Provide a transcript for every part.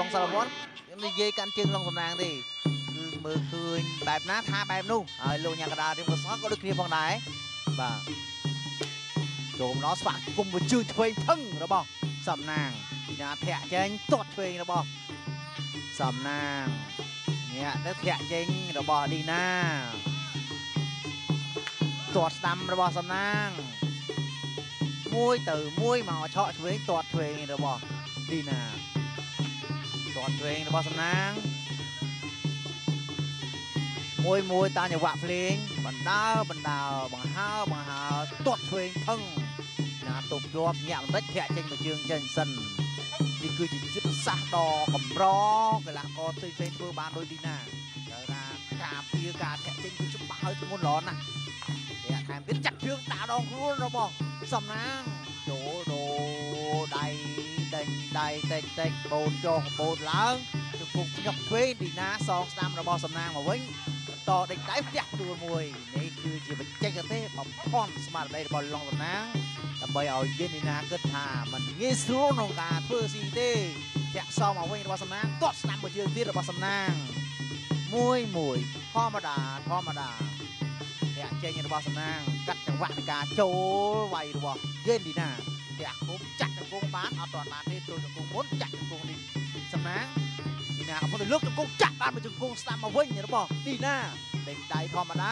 สารวัตรនិយាយកាន់ជើងឡងសំណាងទេគឺមើលឃើញបែបណាថាបែបនោះហើយលោកញ៉ាកដារៀងសោះក៏ដូចគ្នាផងដែរបាទចូលមកដល់ស្វាគមន៍ជើងឆ្វេងថឹងរបស់សំណាងញ៉ាធាក់ចេញទាត់ឆ្វេងរបស់សំណាងញ៉ាទៅធាក់ចេញរបស់ឌីណាទាត់ស្ដាំរបស់សំណាងមួយទៅមួយមកឆក់ឆ្វេងទាត់ឆ្វេងរបស់ឌីណាទាត់ឆ្វេងរបស់សំណាងមួយតាមចង្វាក់ភ្លេងបណ្ដើបង្ហើទាត់ឆ្វេងថឹងណាទប់ជាប់ញាក់បន្តិចធាក់ចេញមួយជើងចេញសិននេះគឺជាយុទ្ធសាស្ត្រដ៏កម្រកីឡាករផ្សេងធ្វើបានដោយឌីណាដល់ថាការពារការធាក់ចេញគឺច្បាស់ហើយធ្ងន់ល្អណាស់តែថែមទៀតចាក់ជើងដាក់ដងខ្លួនរបស់សំណាងចូលដូដៃដេញដៃតិចបូនចុះបូនឡើងជង្គង់ខ្ញុំឆ្វេងឌីណាសងស្ដាំរបស់សំណាងមកវិញតដេញដៃផ្ទះទួលមួយនេះគឺជាបច្ចេកទេសបំផន់ស្មារតីរបស់ឡុងសំណាងដើម្បីឲ្យយេនឌីណាគិតថាมันងាយស្រួលក្នុងការធ្វើស៊ីទេធាក់សមមកវិញរបស់សំណាងទាត់ស្ដាំមួយជើងទៀតរបស់សំណាងមួយធម្មតាធាក់ចេញរបស់សំណាងកាត់ចង្វាក់នៃការចូលវាយរបស់យេនឌីណាធាក់គុំចាក់ជង្គង់បានអត់ទាន់បានទេទល់ជង្គង់មុនចាក់ជង្គង់នេះសំណាងឌីណាកំពុងតែលើកជង្គង់ចាក់បានមួយជង្គង់ស្ដាំមកវិញរបស់ឌីណាដេញដៃធម្មតា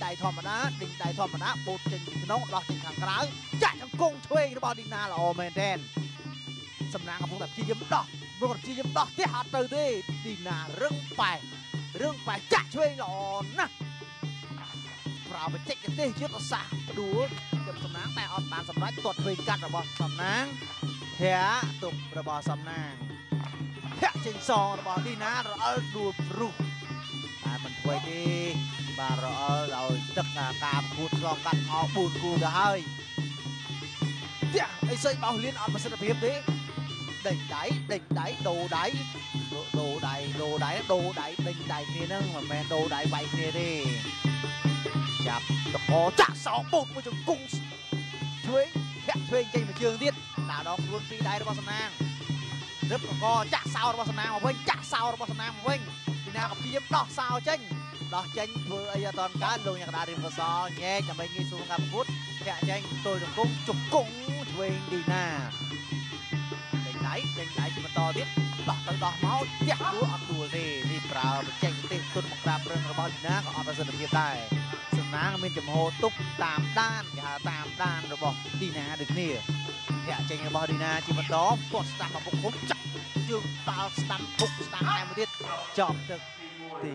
បូតចេញពីក្នុងដោះចេញខាងក្រៅចាក់ជង្គង់ឆ្វេងរបស់ឌីណាល្អមែនទែនសំណាងកំពុងតែព្យាយាមដោះផ្ទះអត់ទៅទេឌីណារឹងប៉ែចាក់ឆ្វេងល្អណាស់ប្រើបច្ចេកទេសយុទ្ធសាស្ត្រផ្ដួលចំសំណាងតែអត់បានសម្រេចទាត់ឆ្វេងកាត់របស់សំណាងធាក់ទប់របស់សំណាងធាក់ចេញសងរបស់ឌីណារអិលដួលព្រោះតែមិនធ្វើទេបាទរអិលដោយទឹកការប្រកួតឆ្លងកាត់អស់4គូទៅហើយផ្ទះអីសើចបោះលៀនអត់ប្រសិទ្ធភាពទេដេញដៃដូដៃដេញដៃគ្នាហ្នឹងមិនមែនដូដៃវាយគ្នាទេចាប់តកចាក់សោបូតមួយជង្គង់ឆ្វេងធាក់ឆ្វេងចេញមួយជើងទៀតដាក់ដល់ខ្លួនពីរដៃរបស់សំណាងរឹបតកចាក់សោរបស់សំណាងមកវិញពីណាក៏ព្យាយាមដោះសោចេញធ្វើអីអត់តាន់កើតលោកញ៉ាកដារៀមកសលញែកដើម្បីងាយស្រួលការប្រកួតធាក់ចេញទល់ជង្គង់ឆ្វេងឌីណាដេញដៃជាបន្តទៀតដោះទៅដោះមកផ្ទះដួលអត់ដួលទេនេះប្រើបច្ចេកទេសទុនបង្ក្រាបរឹងរបស់ឌីណាក៏អត់ប្រសិទ្ធភាពដែរសំណាងមានចំហទុកតាមដានគេហៅតាមដានរបស់ឌីណាដូចគ្នាធាក់ចេញរបស់ឌីណាជាបន្តទាត់ស្ដាំមកពុកគុំចាក់ជើងតាល់ស្ដាំពុកស្ដាំតែមួយទៀតចប់ទឹកទី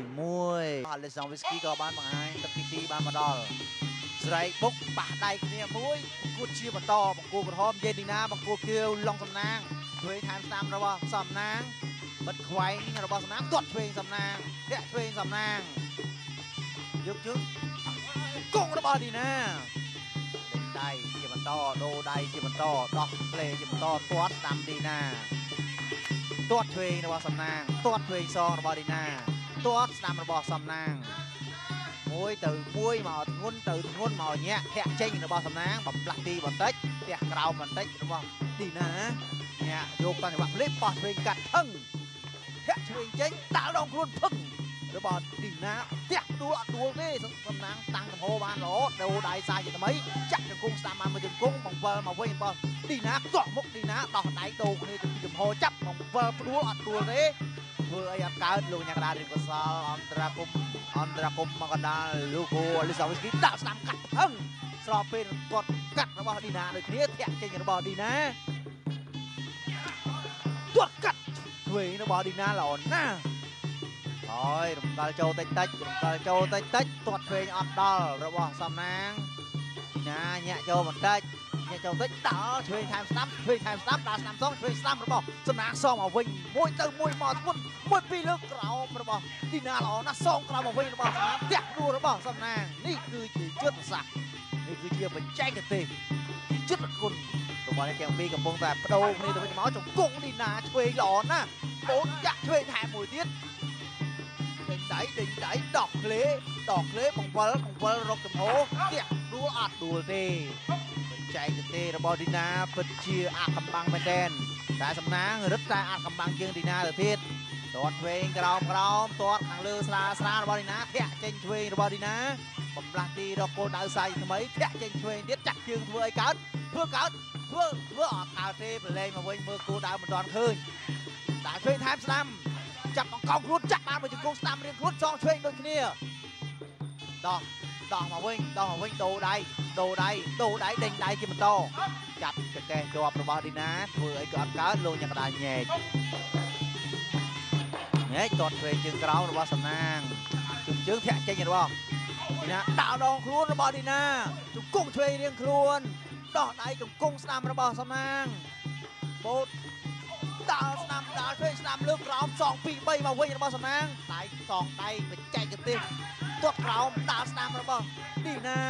1 Alexander Whisky ក៏បានបង្ហាញទឹកទី2បានមកដល់ស្រែកបុកប៉ះដៃគ្នាមួយគួតជាបន្តបង្គោលក្រហមយេឌីណាបង្គោលខៀវឡុងសំណាងឆ្វេងថែមស្ដាំរបស់សំណាងបិទខ្វែងរបស់សំណាងទាត់ឆ្វេងសំណាងធាក់ឆ្វេងសំណាងយកជើងគង់របស់ឌីណាដេញដៃជាបន្តដូរដៃជាបន្តដោះផ្លេជាបន្តទាត់ស្ដាំឌីណាទាត់ឆ្វេងរបស់សំណាងទាត់ឆ្វេងសងរបស់ឌីណាទាត់ស្ដាំរបស់សំណាងមួយទៅមួយមកធ្ងន់មកញាក់ធាក់ចេញរបស់សំណាងបំផ្លាស់ទីបន្តិចផ្ទះក្រោមបន្តិចរបស់ឌីណាញាក់យកតាមចង្វាក់ភ្លេងបោះឆ្វេងកាត់ថឹងធាក់ឆ្វេងចេញដាក់ដងខ្លួនភឹងរបស់ឌីណាផ្ទះដួលអត់ដួលទេសំណាងតាំងកំហោបានល្អដូរដៃសាយជាថ្មីចាក់ជង្គង់ស្ដាំបានមួយជង្គង់បង្វិលមកវិញរបស់ឌីណាខ្ទាស់មុខឌីណាដោះដៃដូរគ្នាចំហចាប់បង្វិលផ្ដួលអត់ដួលទេធ្វើអីអត់កើតលោកញ៉ាកដារៀនកសលអន្តរាគមមកកណ្ដាលលោកគូលីសាវីស្គីដាក់ស្ដាំកាត់ហឹងស្របពេលគាត់កាត់របស់ឌីណាដូចគ្នាធាក់ចេញរបស់ឌីណាទាត់កាត់ឆ្វេងរបស់ឌីណាល្អណាស់ហើយរំកិលចូលតិចទាត់ឆ្វេងអត់ដល់របស់សំណាងឌីណាញាក់ចូលបន្តិចដល់ឆ្វេងថែមស្ដាំដល់ស្ដាំសងឆ្វេងស្ដាំរបស់សំណាងសងមកវិញមួយទៅមួយមកធ្ងន់មួយពីរលើកក្រោមរបស់ឌីណាល្អណាស់សងក្រោមមកវិញរបស់សំណាងផ្ទះដួលរបស់សំណាងនេះគឺជាយុទ្ធសាស្ត្រនេះគឺជាបច្ចេកទេសយុទ្ធគុណរបស់អ្នកទាំងពីរកំពុងតែបដូរគ្នាទៅវិញមកជង្គង់ឌីណាឆ្វេងល្អណាស់បូនចាក់ឆ្វេងថែមមួយទៀតដេញដៃដោះក្លេបង្វិលរកចំហផ្ទះដួលអត់ដួលទេបច្ចេកទេសរបស់ឌីណាពិតជាអាកំបាំងមែនទែនแต่สำนักรถแต่อาจกำบังเชียงดีนาเดือดทิศตัวเวงกระดอมตัวขังเรือสลาบอลดีนาแทะเจนช่วยบอลดีนาผมปลาตีดอกโกดาวใส่ทำไมแทะเจนช่วยเด็ดจักเชียงเพื่อไอ้กัดเพื่อออกข่าวเทปเลยมาเว้ยมือกูดาวมันดอนคืนแต่ช่วยแทมสลัมจับกองครุฑจับมาเหมือนจะกูสลัมเรียนครุฑซองช่วยโดนขี้เนี่ยดอกมาวิ่งโดได้เด้งได้กินมันโตจับจะแกตัวประบอดีนะเพื่อไอ้กอดก้าลงอย่างกระดานแย่เนี่ยจอดเฟยจึงกระเอาระบอสำนางจึงแทะใจอย่างระบอดีนะดาวดองครูนระบอดีนะจุกกุ้งช่วยเรียงครูนดอกได้จุกกุ้งสนามระบอสำนางโบดาวสนามดาวช่วยสนามเลือกกรอบ2 ปีใบมาวิ่งระบอสำนางไต่2ไต่เป็นใจกันติตัวเราดาวสนามระบอดีนะ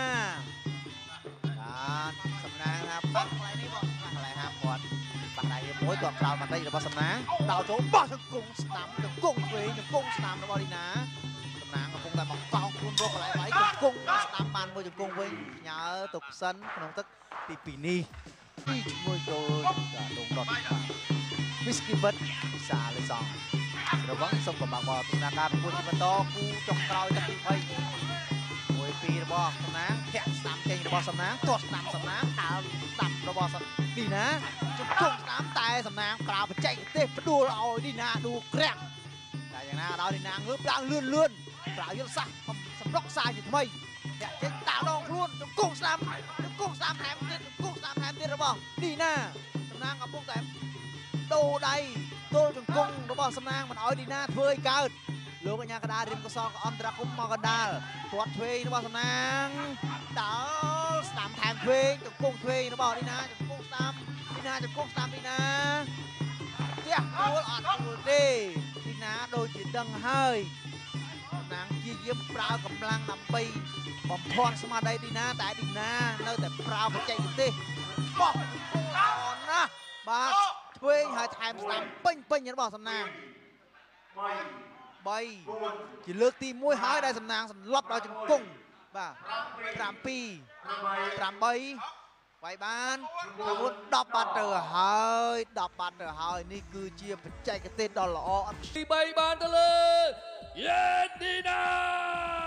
สำนักครับปักอะไรนี่บอกอะไรครับบอลปักอะไรมวยตัวเรามาได้ระบอสำนักดาวโจบอลกุ้งสนามกุ้งเฟยกุ้งสนามระบอดีนะสำนักกับกุ้งแต่บอกกองคุณโรคอะไรไว้กุ้งสนามมันมวยกุ้งเฟยเนื้อตกสันขนมตึกตีปีนี่มวยโดนลงดอดวิสกี้เบิร์ดสาเลย2ระวังส่งกับบางบอลสนาการมวยที่มันโตกูจงเราจะตีไปมวยปีระบอสำนักแข่งสนามเก่งระบอสำนักตัวสนามสำนักหาต่ำระบอสดีนะจุดกุ้งสนามตายสำนักเปล่าไปใจเต้ดูเราดีนะดูแกร่งแต่อย่างนั้นเราดีนะเงือบล้างเลื่อนเปล่ายุทธศาสตร์สำรอกทรายอยู่ทำไมเนี่ยเจ๊ตาลองรุ่นจุดกุ้งสนามแถมติดกุ้งสนามแถมระบอดีนะสำนักกับพวกแต่โดได้โดจุดกุ้งระบอสำนักมันเอาดีนะเทยเกิดลูกอัญญากระดาษริมกระซอกอันตรกุมมอกระดาลตัวเทยระบอสำนักดาวสนามแถมเทยจุดกุ้งเทยระบอดีนะจุดกุ้งสนามดีนะจุดกุ้งสนามดีนะเจ้าดูอ่อนดูดีดีนะโดยจิตดังให้นางยี่เยี่ยมปลากำลังนำไปบอมพรสมาได้ดีนะแต่ดีนะเนื้อแต่ปลาไปใจกันดิบอกอ่อนนะบาเทยหาแถมสนามเป่งอย่างระบอสำนักใบchỉเลือกตีมวยหายได้สำนางสำลับเราจึงกุ้งบ่า3 ปี3 ใบใบบ้านสมมติ10 บาทเตอร์หาย10 บาทเตอร์หายนี่คือเจียบใจกระเต้นดอลลาร์ใบบ้านตะเลยเย็นดีนะ